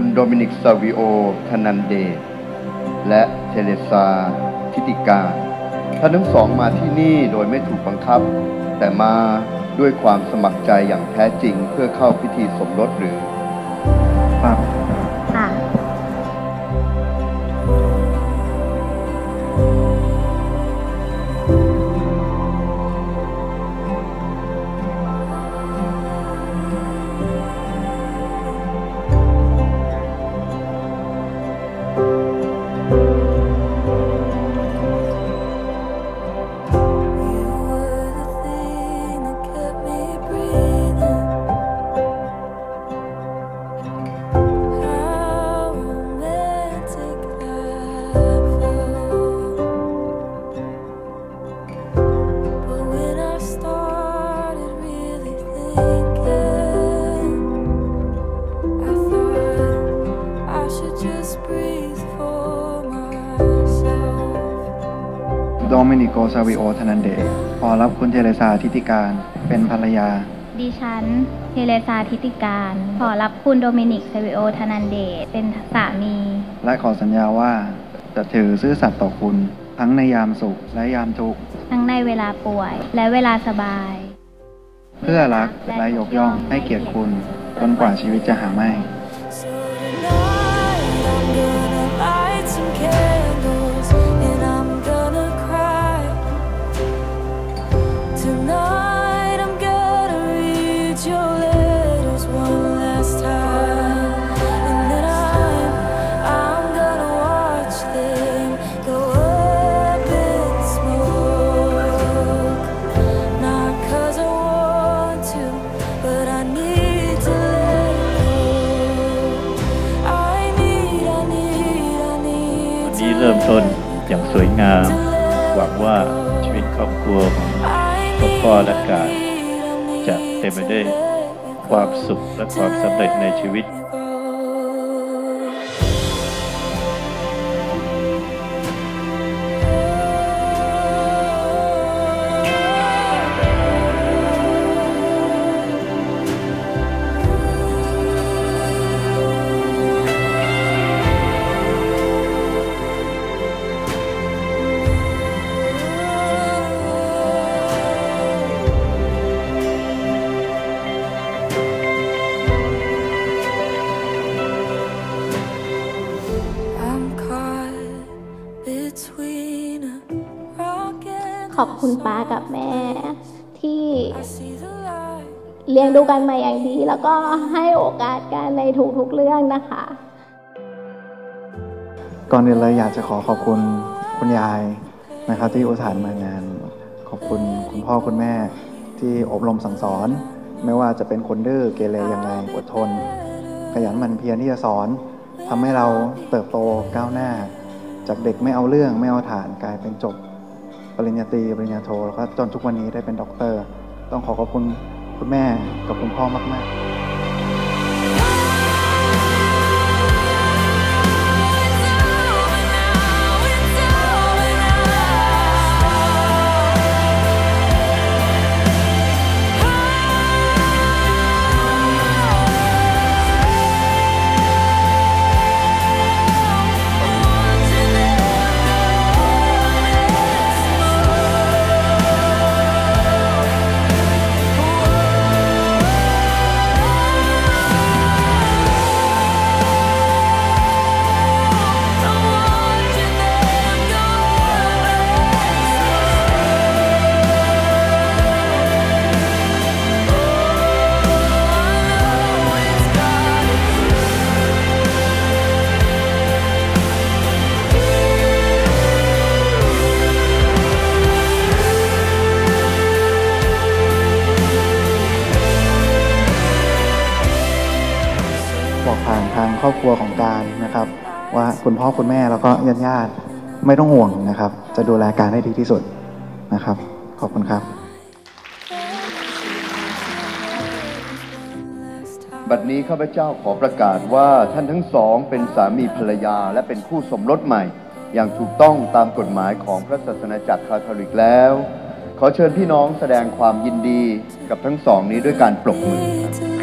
คุณโดมินิก ซาวิโอ ธนันเดชและเทเรซา ทิติการท่านทั้งสองมาที่นี่โดยไม่ถูกบังคับแต่มาด้วยความสมัครใจอย่างแท้จริงเพื่อเข้าพิธีสมรสหรือครับค่ะโดมินิโก ซาวิโอ ธนันเดชขอรับคุณเทเรซา ทิติการเป็นภรรยาดิฉันเทเรซา ทิติการขอรับคุณโดมินิก ซาวิโอ ธนันเดชเป็นสามีและขอสัญญาว่าจะถือซื่อสัตย์ต่อคุณทั้งในยามสุขและยามทุกข์ทั้งในเวลาป่วยและเวลาสบายเพื่อรักและยกย่องให้เกียรติคุณจนกว่าชีวิตจะหาไม่เริ่มต้นอย่างสวยงามหวังว่าชีวิตครอบครัวของพ่อและกายจะเต็มไปด้วยความสุขและความสำเร็จในชีวิตขอบคุณป้ากับแม่ที่เลี้ยงดูกันมาอย่างดีแล้วก็ให้โอกาสกันในทุกๆเรื่องนะคะก่อนอื่นเลยอยากจะขอบคุณคุณยายนะครับที่อุตส่าห์มางานขอบคุณคุณพ่อคุณแม่ที่อบรมสั่งสอนไม่ว่าจะเป็นคนดื้อเกเรยังไงอดทนขยันหมั่นเพียรที่จะสอนทำให้เราเติบโตก้าวหน้าจากเด็กไม่เอาเรื่องไม่เอาฐานกลายเป็นจบปริญญาตรีปริญญาโทแล้วก็จนทุกวันนี้ได้เป็นด็อกเตอร์ต้องขอบคุณคุณแม่กับคุณพ่อมากๆบอกผ่านทางครอบครัวของการนะครับว่าคุณพ่อคุณแม่แล้วก็ญาติไม่ต้องห่วงนะครับจะดูแลการให้ดีที่สุดนะครับขอบคุณครับบัดนี้ข้าพเจ้าขอประกาศว่าท่านทั้งสองเป็นสามีภรรยาและเป็นคู่สมรสใหม่อย่างถูกต้องตามกฎหมายของพระศาสนาจักรคาทอลิกแล้วขอเชิญพี่น้องแสดงความยินดีกับทั้งสองนี้ด้วยการปรบมือ